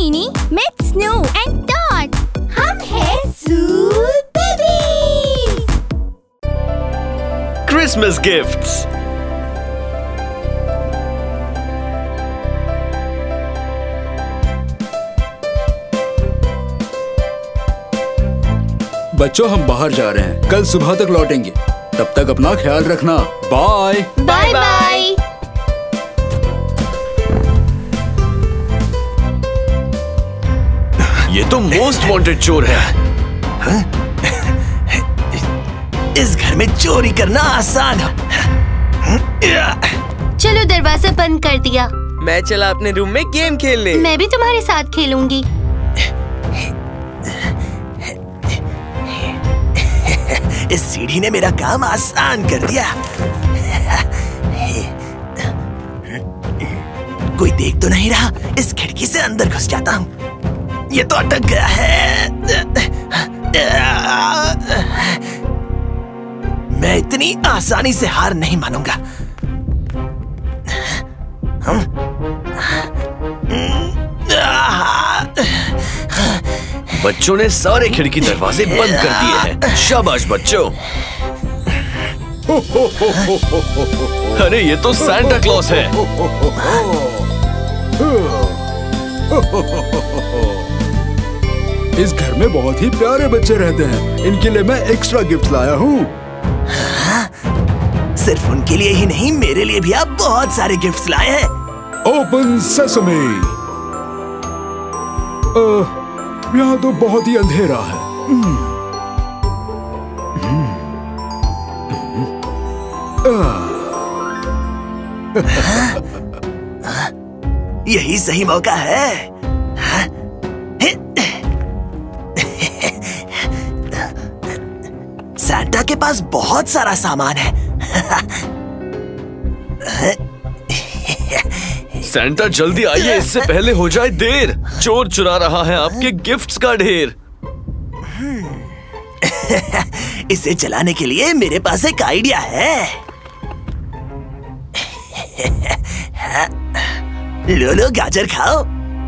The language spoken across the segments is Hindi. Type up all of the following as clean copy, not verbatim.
Teeny, Myth, Snow and Dot. हम हैं Zool Babies. Christmas gifts. बच्चों, हम बाहर जा रहे हैं। कल सुबह तक लौटेंगे। तब तक अपना ख्याल रखना। Bye bye bye. ये तो मोस्ट वांटेड चोर है। इस घर में चोरी करना आसान है। चलो, दरवाजा बंद कर दिया। मैं चला अपने रूम में गेम खेलने। मैं भी तुम्हारे साथ खेलूंगी। इस सीढ़ी ने मेरा काम आसान कर दिया। कोई देख तो नहीं रहा। इस खिड़की से अंदर घुस जाता हूँ। ये तो अटक गया है। मैं इतनी आसानी से हार नहीं मानूंगा। बच्चों ने सारे खिड़की दरवाजे बंद कर दिए हैं। शाबाश बच्चों। अरे ये तो सांता क्लॉस है। इस घर में बहुत ही प्यारे बच्चे रहते हैं। इनके लिए मैं एक्स्ट्रा गिफ्ट लाया हूँ। सिर्फ उनके लिए ही नहीं, मेरे लिए भी आप बहुत सारे गिफ्ट्स लाए हैं। Open sesame. यहाँ तो बहुत ही अंधेरा है। यही सही मौका है। सांता के पास बहुत सारा सामान है। सांता जल्दी आइए, इससे पहले हो जाए देर। चोर चुरा रहा है आपके गिफ्ट्स का ढेर। इसे चलाने के लिए मेरे पास एक आइडिया है। लो लो, गाजर खाओ।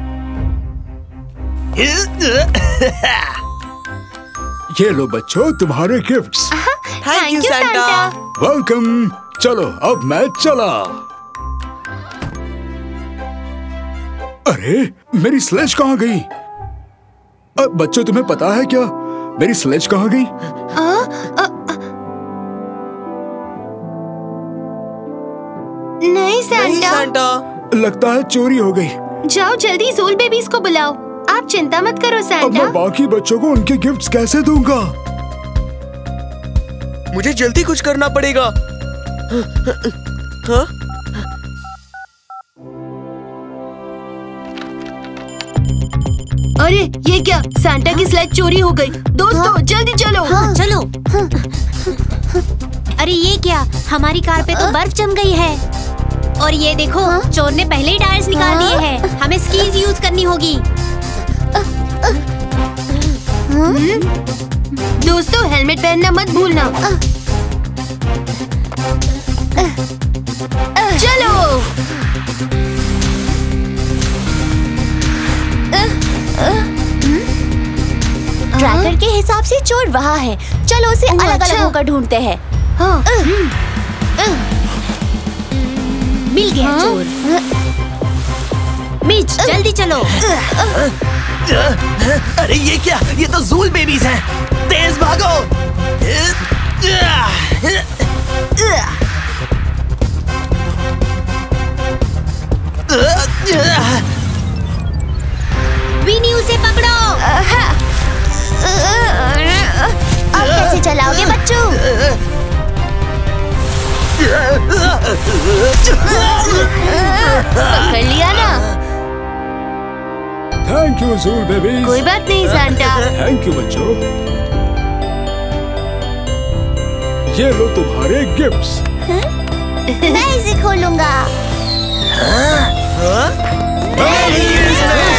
ये लो बच्चों, तुम्हारे gifts. Thank you Santa. Welcome. चलो, अब मैं चला। अरे, मेरी स्लेज कहाँ गई? बच्चों, तुम्हें पता है क्या मेरी स्लेज कहाँ गई? नहीं सांता। लगता है चोरी हो गई। जाओ जल्दी ज़ूल बेबीज को बुलाओ। आप चिंता मत करो अब सांता। मैं बाकी बच्चों को उनके गिफ्ट्स कैसे दूंगा? मुझे जल्दी कुछ करना पड़ेगा। हाँ? अरे ये क्या? सांता की स्लेज चोरी हो गई। दोस्तों जल्दी चलो। हाँ, चलो। अरे ये क्या? हमारी कार पे तो बर्फ जम गई है। और ये देखो, चोर ने पहले ही टायर्स निकाल दिए हैं। हमें स्कीज यूज करनी होगी। दोस्तों हेलमेट पहनना मत भूलना। चलो। ट्रैकर के हिसाब से चोर वहाँ है। चलो उसे अलग-अलग होकर ढूंढते हैं। हाँ। मिल गया चोर। मिर्च, जल्दी चलो। अरे ये क्या? ये तो ज़ूल बेबीज हैं। तेज भागो। विनी, उसे पकड़ो। अब कैसे चलाओगे बच्चों? पकड़ लिया ना। Thank you Zool babies. कोई बात नहीं सांता। थैंक यू बच्चों। ये लो तुम्हारे गिफ्ट्स। मैं इसे खोलूंगा। Merry Christmas!